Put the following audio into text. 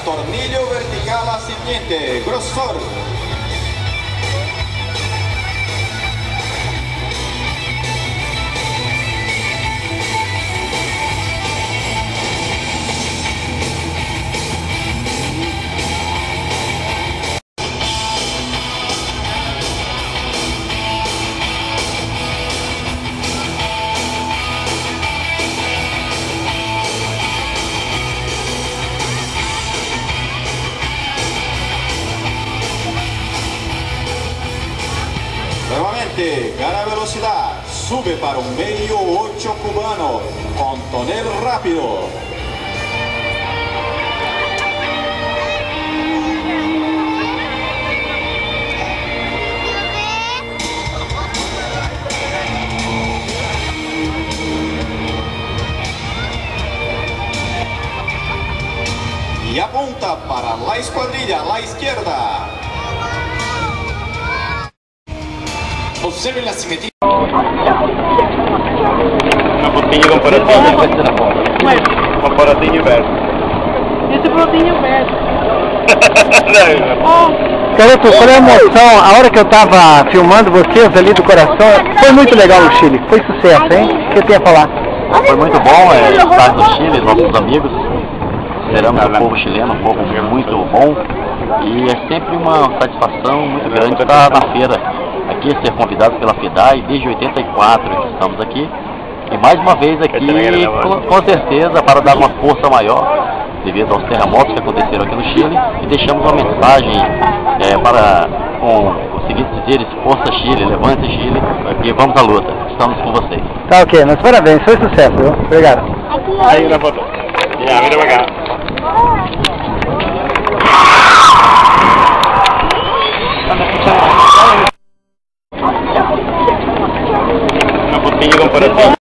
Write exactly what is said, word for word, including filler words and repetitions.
tornillo vertical ascendiente, grosor. Nuevamente, gana velocidad, sube para un medio ocho cubano, con tonel rápido. Y apunta para la escuadrilla, a la izquierda. Observe la simetría. Una bottiglia comparativa. Comparativa inversa. Esse brotinho verde. Garoto, qual é a emoção? A hora que eu estava filmando vocês ali do coração, foi muito legal o Chile, foi sucesso, hein? O que eu tenho a falar? Foi muito bom é, estar no Chile, nossos amigos. Esperamos o povo chileno, um povo muito bom. E é sempre uma satisfação muito grande estar na feira aqui, ser convidado pela FEDAI desde oitenta e quatro que estamos aqui. E mais uma vez aqui, com, com certeza, para dar uma força maior devido aos terremotos que aconteceram aqui no Chile. E deixamos uma mensagem é, para, com os seguintes dizeres: força Chile, levante Chile e vamos à luta. Estamos com vocês. Tá ok, mas parabéns, foi sucesso, viu? Obrigado. Aí na foto. Já, mira pra cá. Una bottiglia comparativa.